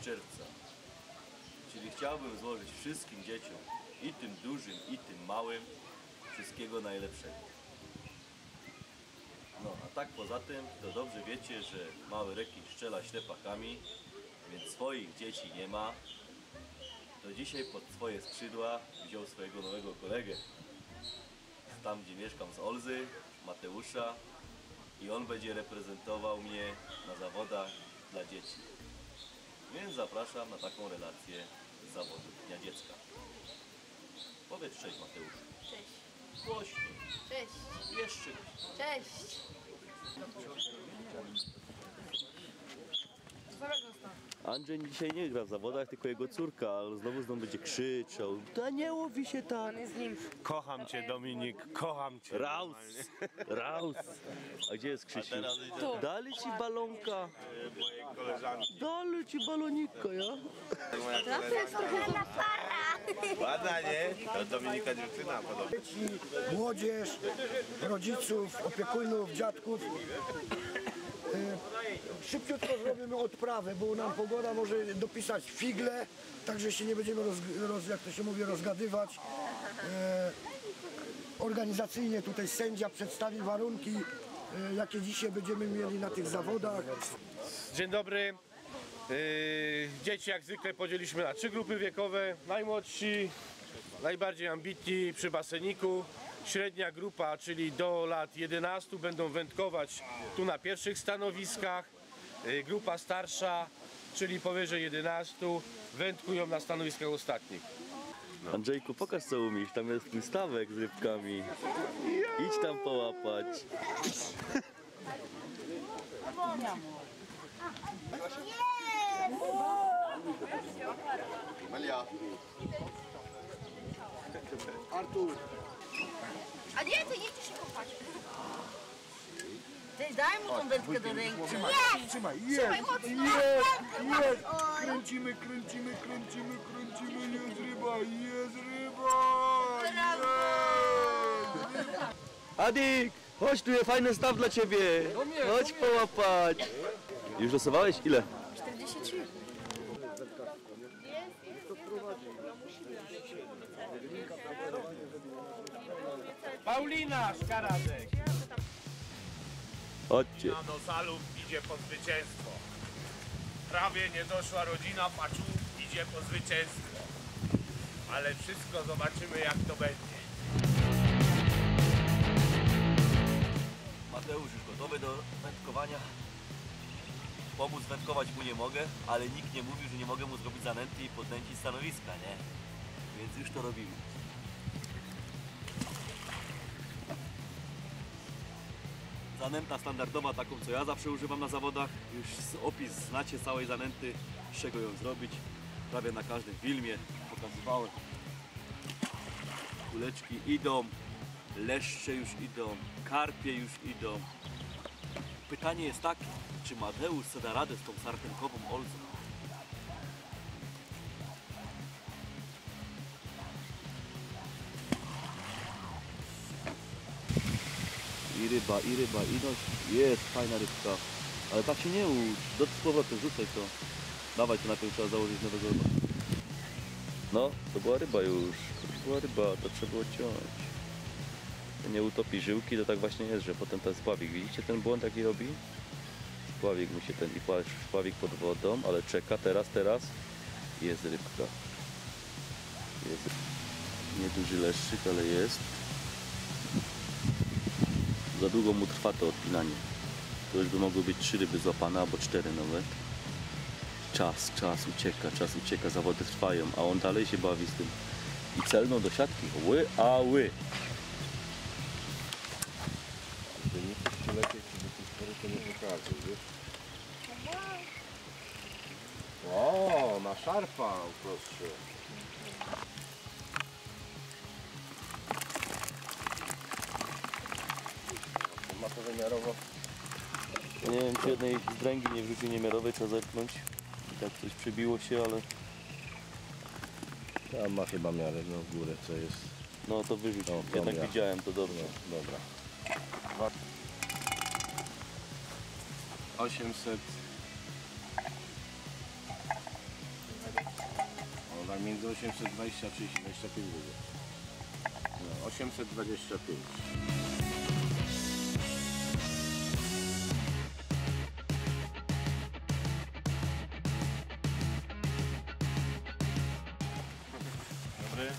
czerwca. Czyli chciałbym złożyć wszystkim dzieciom, i tym dużym, i tym małym, wszystkiego najlepszego. No, a tak poza tym, to dobrze wiecie, że mały rekin strzela ślepakami, więc swoich dzieci nie ma. To dzisiaj pod swoje skrzydła wziął swojego nowego kolegę. Tam, gdzie mieszkam, z Olzy, Mateusza, i on będzie reprezentował mnie na zawodach dla dzieci. Więc zapraszam na taką relację z zawodu Dnia Dziecka. Powiedz cześć, Mateusz. Cześć. Głośno. Cześć. Jeszcze. Cześć. Andrzej dzisiaj nie gra w zawodach, tylko jego córka, ale znowu będzie krzyczał. To nie łowi się tak. Kocham cię, Dominik, kocham cię. Raus! Raus! A gdzie jest Krzysiu? Dali ci balonka. Mojej koleżanki. Dali ci balonika, ja? Ładna, nie? To Dominika dziewczyna podobna. Dzieci, młodzież, rodziców, opiekunów, dziadków. Szybciutko zrobimy odprawę, bo nam pogoda może dopisać figle, także się nie będziemy jak to się mówi, rozgadywać. Organizacyjnie tutaj sędzia przedstawi warunki, jakie dzisiaj będziemy mieli na tych zawodach. Dzień dobry. Dzieci jak zwykle podzieliliśmy na 3 grupy wiekowe. Najmłodsi, najbardziej ambitni przy baseniku. Średnia grupa, czyli do lat 11, będą wędkować tu na pierwszych stanowiskach. Grupa starsza, czyli powyżej 11, wędkują na stanowiskach ostatnich. Andrzejku, pokaż co umiesz, tam jest twój stawek z rybkami. Idź tam połapać. Artur. A nie, to nie chcesz się kopać. Ty daj mu tą wędkę do ręki. Trzymaj, Trzymaj mocno. jest. Kręcimy, jest ryba, Adik, chodź, tu jest fajny staw dla ciebie. Chodź połapać. Już losowałeś? Ile? 43. Paulina Szkaradek. Chodźcie. Na Nosalów idzie po zwycięstwo. Prawie nie doszła rodzina Paczów, idzie po zwycięstwo. Ale wszystko zobaczymy, jak to będzie. Mateusz już gotowy do wędkowania. Pomóc wędkować mu nie mogę, ale nikt nie mówił, że nie mogę mu zrobić zanęty i podnęcić stanowiska, nie? Więc już to robimy. Zanęta standardowa, taką co ja zawsze używam na zawodach. Już opis znacie całej zanęty, z czego ją zrobić. Prawie na każdym filmie pokazywałem. Kuleczki idą, leszcze już idą, karpie już idą. Pytanie jest takie, czy Mateusz sobie da radę z tą sartenkową Olzą? I ryba, i no jest fajna rybka. Ale tak się nie ucz, do powrotem rzucaj to. Dawaj, to najpierw trzeba założyć nowego ryba. No, to była ryba już. To była ryba, to trzeba było ciąć. Nie utopi żyłki, to tak właśnie jest, że potem ten spławik, widzicie ten błąd jaki robi? Spławik musi ten i spławik pod wodą, ale czeka, teraz jest rybka. Jest nieduży leszczyk, ale jest. Za długo mu trwa to odpinanie. To już by mogły być 3 ryby złapane, albo 4 nawet. Czas ucieka, zawody trwają, a on dalej się bawi z tym. I celną do siatki, ły, a ły. Lepiej ci do tej pory to nie pokażę, wiesz? O, na szarpa, proszę. Ma to wymiarowo. Nie wiem, czy jednej zdręgi nie wrzucił niemiarowej, trzeba zerknąć. I tak coś przybiło się, ale... Tam ma chyba miarę, no w górę co jest. No to wyrzuć, No, jednak ja. widziałem to dobrze. No, dobra. 800. A między 820 a 325 będzie. No, 825. Dobry.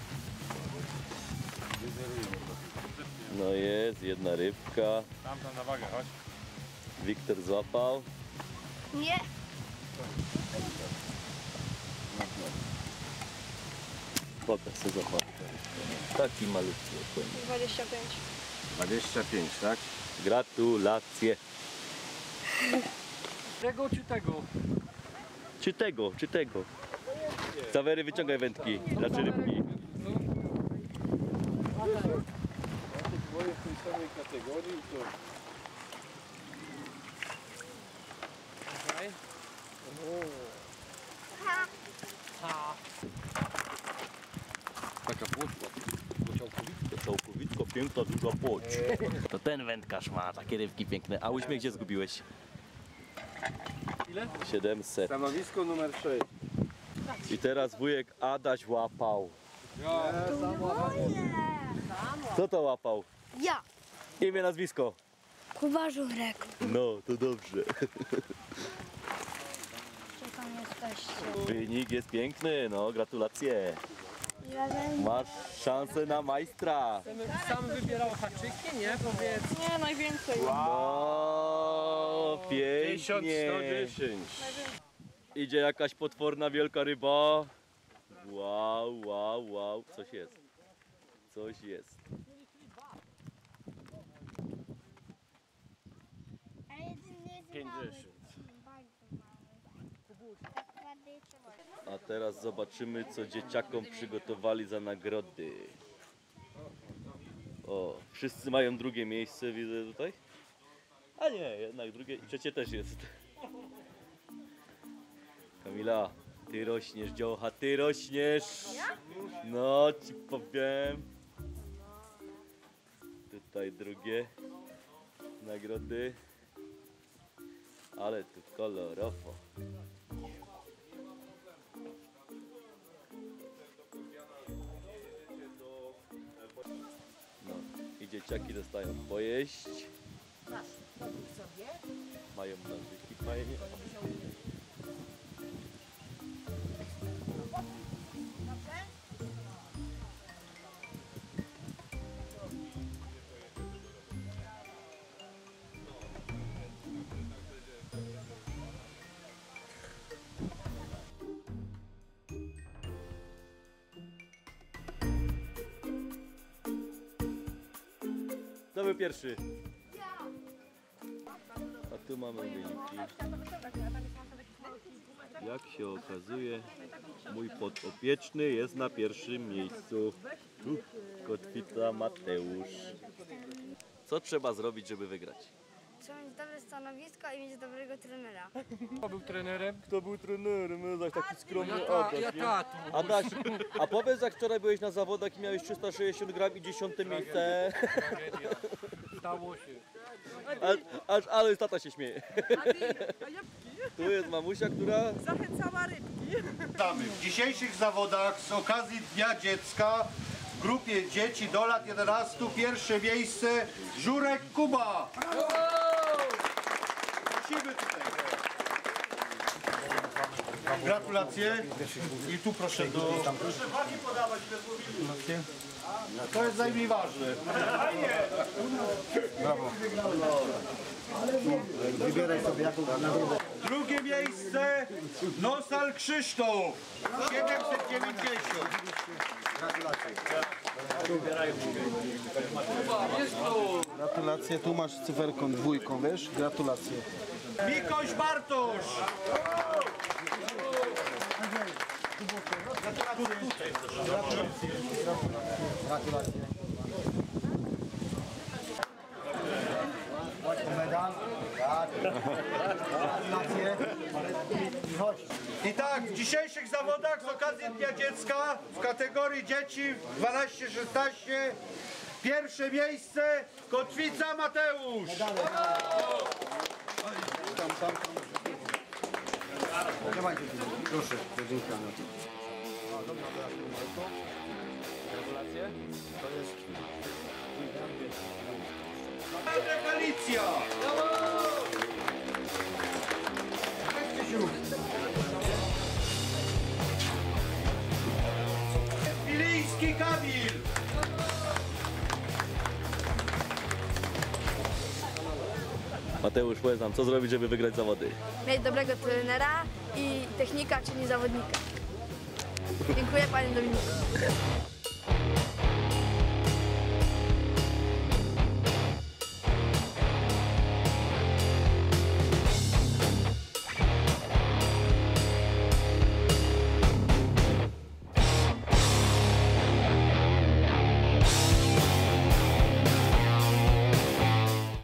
No jest, jedna rybka. Tam na wagę, chodź. Wiktor złapał. Nie. Pokaż co złapał. Taki malutki. 25. 25, tak? Gratulacje. Tego czy tego? Czy tego? Sawery, wyciągaj wędki, znaczy rybki. Twoje w tej samej kategorii to... Taka płoczka. Całkowitko piękna, duża płoć. To ten wędkarz ma takie rybki piękne. A uśmiech gdzie zgubiłeś? Ile? 700. Stanowisko numer 6. I teraz wujek Adaś łapał. Kto to łapał? Ja, Imię, nazwisko. Kuba Żurek. No, to dobrze. Gdzie tam jesteście? Wynik jest piękny, no gratulacje. Jeden. Masz szansę na majstra. Sam wybierał haczyki, nie? Powiedz. Nie, najwięcej. No, pięknie. 1110. Idzie jakaś potworna wielka ryba. Wow, wow, wow. Coś jest. Coś jest. Ale jedynie jest 50. bardzo mały. Tak ładnie trzeba. A teraz zobaczymy, co dzieciakom przygotowali za nagrody. O, wszyscy mają drugie miejsce, widzę tutaj. A nie, jednak drugie i trzecie też jest. Kamila, ty rośniesz, dziołcha, ty rośniesz. No, ci powiem. Tutaj drugie nagrody. Ale tu kolorowo. No, i dzieciaki dostają pojeść. Mają nawyki fajnie. Kto był pierwszy? A tu mamy wyniki. Jak się okazuje, mój podopieczny jest na pierwszym miejscu. Kotwica Mateusz. Co trzeba zrobić, żeby wygrać? Trzeba mieć dobre stanowisko i mieć dobrego trenera. Kto był trenerem? Kto był trenerem? Zaś taki skromny Ja tatu. Adaś, a powiedz, jak wczoraj byłeś na zawodach i miałeś 360 gram i 10 miejsce. Stało się. Ale tata się śmieje. Tu jest mamusia, która... Zachęcała rybki. Witamy w dzisiejszych zawodach z okazji Dnia Dziecka w grupie dzieci do lat 11 pierwsze miejsce Żurek Kuba. Prosimy tutaj. Gratulacje. I tu proszę do... Proszę pani podawać bez mobilności. To jest najmniej ważne. Drugie miejsce Nosal Krzysztof 790. Gratulacje, tu masz cyferką dwójką, wiesz? Gratulacje. Mikoś Bartosz. I tak, w dzisiejszych zawodach z okazji Dnia Dziecka w kategorii dzieci 12-16 pierwsze miejsce Kotwica Mateusz. Proszę, dziękuję. Gratulacje. Galicja! Wilijski Kamil! Mateusz Łezan, co zrobić, żeby wygrać zawody? Mieć dobrego trenera i technika, czyli zawodnika. Dziękuję panie Dominiku.